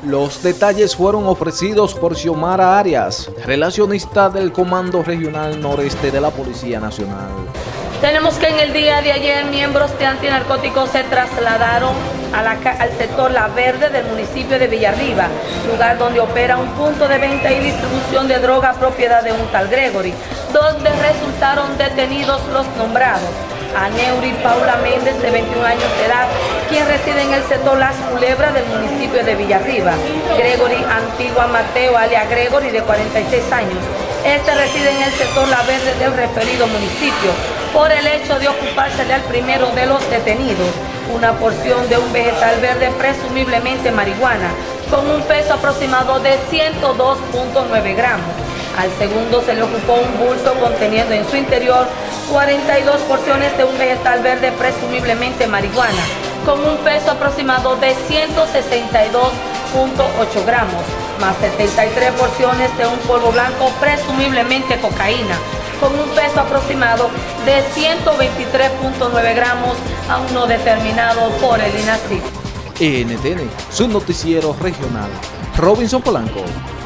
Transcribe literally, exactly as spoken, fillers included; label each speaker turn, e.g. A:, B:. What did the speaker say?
A: Los detalles fueron ofrecidos por Xiomara Arias, relacionista del Comando Regional Noreste de la Policía Nacional.
B: Tenemos que en el día de ayer miembros de antinarcóticos se trasladaron a la, al sector La Verde del municipio de Villarriba, lugar donde opera un punto de venta y distribución de droga propiedad de un tal Gregory, donde resultaron detenidos los nombrados: Aneuri Paula Méndez, de veintiún años de edad, quien reside en el sector Las Culebras del municipio de Villarriba; Gregory Antigua Mateo, alias Gregory, de cuarenta y seis años. Este reside en el sector La Verde del referido municipio, por el hecho de ocupársele al primero de los detenidos una porción de un vegetal verde, presumiblemente marihuana, con un peso aproximado de ciento dos punto nueve gramos. Al segundo se le ocupó un bulto conteniendo en su interior cuarenta y dos porciones de un vegetal verde, presumiblemente marihuana, con un peso aproximado de ciento sesenta y dos punto ocho gramos, más setenta y tres porciones de un polvo blanco, presumiblemente cocaína, con un peso aproximado de ciento veintitrés punto nueve gramos, aún no determinado por el INACIF.
A: N T N, su noticiero regional. Robinson Polanco.